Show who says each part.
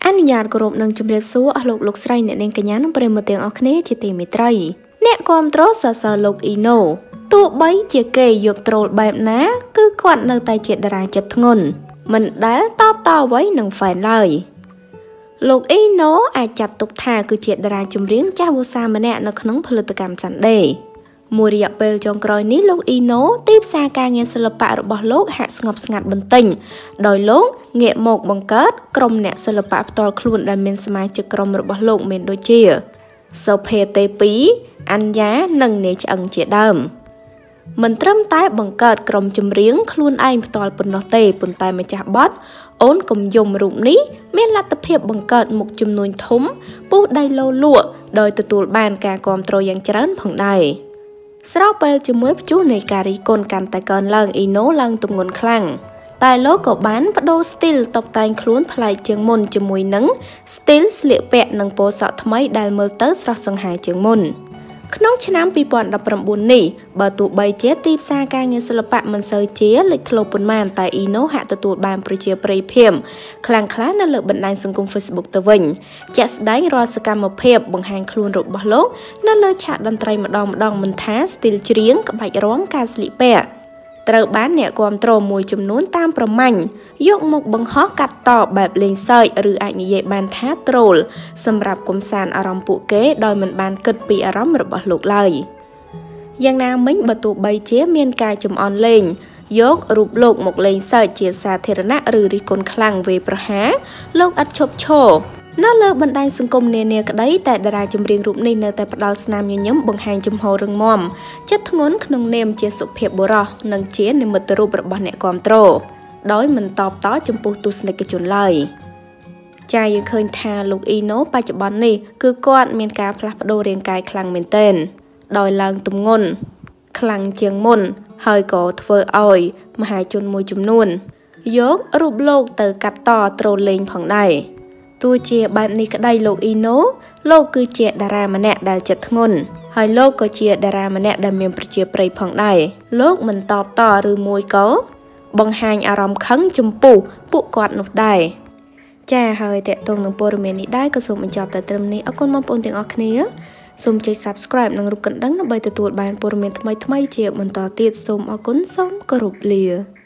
Speaker 1: អនុញ្ញាតគោរពនឹងជម្រាបសួរអស់លោកស្រីអ្នកនាងកញ្ញានិងប្រិយមិត្តទាំងអស់គ្នាជាទីមេត្រីអ្នកគាំទ្រសរសើរលោកអ៊ីណូទោះបីជាគេយកត្រូលបែបណាគឺគាត់នៅតែជាតារាចិត្តធ្ងន់មិនដែលតបតអ្វីនឹងហ្វេនឡើយលោកអ៊ីណូអាចចាត់ទុកថាគឺជាតារាចម្រៀងចាស់វស្សាម្នាក់នៅក្នុងផលិតកម្ម Sunday មួយរយៈពេលចុងក្រោយនេះលោកអ៊ីណូទីផ្សារការងារសិល្បៈរបស់លោកហាក់ស្ងប់ស្ងាត់បន្តិចដោយលោកងាកមកបង្កើតក្រុមអ្នកសិល្បៈផ្ទាល់ខ្លួនដែលមានសមាជិកក្រុមរបស់លោកមានដូចជាសុភេទេពីអញ្ញានិងនាយឆ្អឹងជាដើមមិនត្រឹមតែបង្កើតក្រុមចម្រៀងខ្លួនឯងផ្ទាល់ប៉ុណ្ណោះទេប៉ុន្តែម្ចាស់បទអូនកុំយំរូបនេះមានលទ្ធភាពបង្កើតមុខចំនួនធំពុះដៃលោលក់ដោយទទួលបានការគាំទ្រយ៉ាងច្រើនផងដែរស្របពេលជាមួយព្យុះនៃការរិះគន់កាន់តែកើនឡើងអ៊ីណូឡើងទម្ងន់ខ្លាំងតែលោកក៏បានបដូរស្ទីលតុបតែងខ្លួនប្លែកជាងមុនជាមួយនឹងស្ទីលស្លៀកពាក់និងពណ៌សក់ថ្មីដែលមើលទៅស្រស់សង្ហាជាងមុនក្នុងឆ្នាំ2019នេះបើទោះបីជាទីផ្សារការងារសិល្បៈមិនសូវជាលេចធ្លោប៉ុន្មានតែអ៊ីណូហាក់ទទួលបានប្រជាប្រិយភាពខ្លាំងក្លានៅលើបណ្ដាញសង្គម Facebook ទៅវិញជាក់ស្ដែងរាល់សកម្មភាពបង្ហាញខ្លួនរបស់លោកនៅលើឆាកតន្ត្រីម្ដងមិនថាស្ទីលច្រៀងក្បាច់រាំការស្លៀកពាក់ត្រូវបានអ្នកគាំទ្រមួយចំនួនតាមប្រម៉ាញ់យកមកបង្ហោះកាត់តបែបលេងសើចឬអាចនិយាយបានថាត្រូលសម្រាប់កំសាន្តអារម្មណ៍ពួកគេដោយមិនបានគិតពីអារម្មណ៍របស់លោកឡើយយ៉ាងណាមិញបើទោះបីជាមានការចំអន់លេងយករូបលោកមកលេងសើចជាសាធារណៈឬរិះគន់ខ្លាំងវេប្រហារលោកឥតឈប់ឈរនៅលើបណ្ដាញសង្គមនានាក្តីតែតារាចម្រៀងរូបនេះនៅតែផ្ដាល់ស្នាមញញឹមបង្ហាញជំហររឹងមាំចិត្តធ្ងន់ក្នុងនាមជាសុភាពបុរសនិងជានិមិត្តរូបរបស់អ្នកគាំទ្រដោយមិនតបតចំពោះទស្សនិកជនឡើយចាយើងឃើញថាលោកអ៊ីណូបច្ចុប្បន្ននេះគឺគាត់មានការផ្លាស់ប្ដូររាងកាយខ្លាំងមែនទែនដោយឡើងទម្ងន់ខ្លាំងជាងមុនហើយក៏ធ្វើឲ្យមហាជនមួយចំនួនយករូបលោកទៅកាត់តត្រូលលេងផងដែរទោះជាបែបនេះក្តីលោកអ៊ីណូលោកគឺជាតារាម្នាក់ដែលចិត្តធ្ងន់ហើយលោកក៏ជាតារាម្នាក់ដែលមានប្រជាប្រិយផងដែរលោកមិនតបតឬមួយក៏បង្ហាញអារម្មណ៍ខឹងចំពោះពួកគាត់នោះដែរចាហើយតេតងនឹងព័ត៌មាននេះដែរក៏សូមបញ្ចប់តែត្រឹមនេះអរគុណបងប្អូនទាំងអស់គ្នាសូមចុច Subscribe និងរូបកណ្ដឹងដើម្បីទទួលបានព័ត៌មានថ្មីៗជាបន្តទៀតសូមអរគុណសូមគោរពលា